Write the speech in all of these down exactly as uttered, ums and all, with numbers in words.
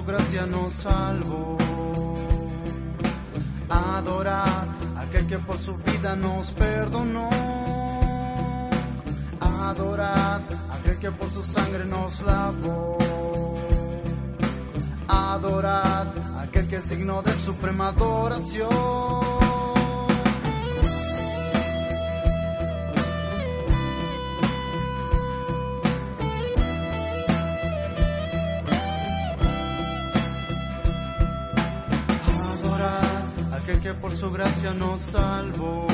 gracia nos salvó. Adorad a aquel que por su vida nos perdonó. Adorad a aquel que por su sangre nos lavó. Adorad a aquel que es digno de suprema adoración. Aquel que por su gracia nos salvó.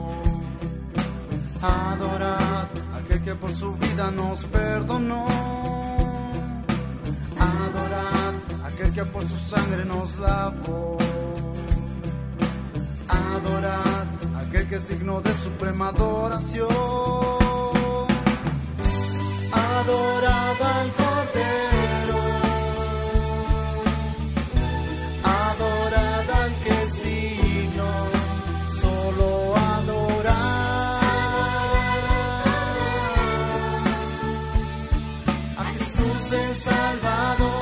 Adorad a aquel que por su vida nos perdonó. Adorad a aquel que por su sangre nos lavó. Adorad a aquel que es digno de suprema adoración. Adorad al Cordero. Adorad al que es digno, solo adorar a Jesús el Salvador.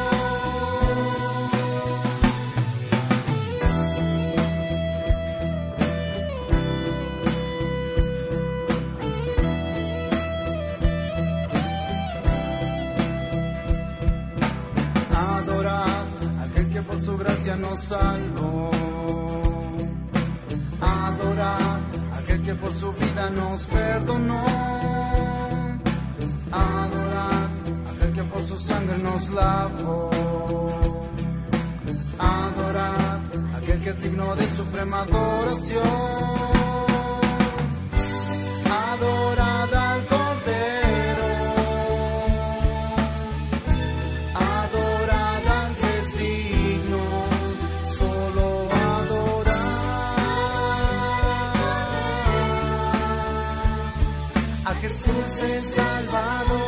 Por su gracia nos salvó. Adorad a aquel que por su vida nos perdonó. Adorad a aquel que por su sangre nos lavó. Adorad a aquel que es digno de suprema adoración. Adorad al Cordero. Adorad al que es digno, solo adorar a Jesús el Salvador.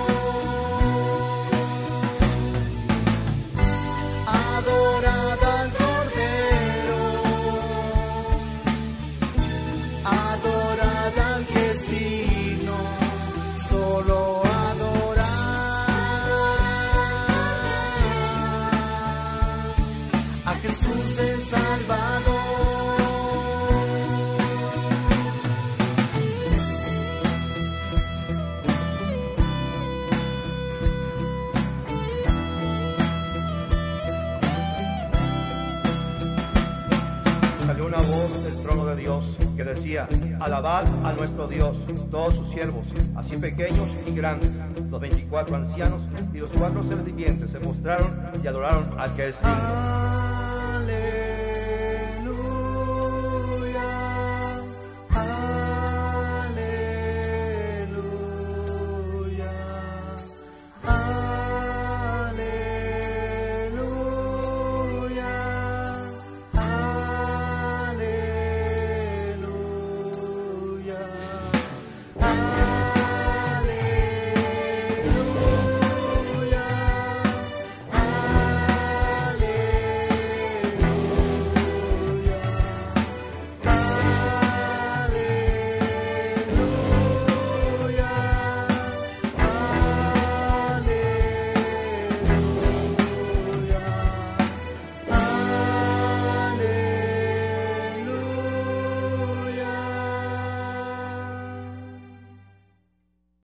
Adorad al Cordero. Adorad al que es digno, solo adorar a Jesús el Salvador. Salió una voz del trono de Dios que decía: alabad a nuestro Dios, todos sus siervos, así pequeños y grandes. Los veinticuatro ancianos y los cuatro seres vivientes se mostraron y adoraron al que es digno.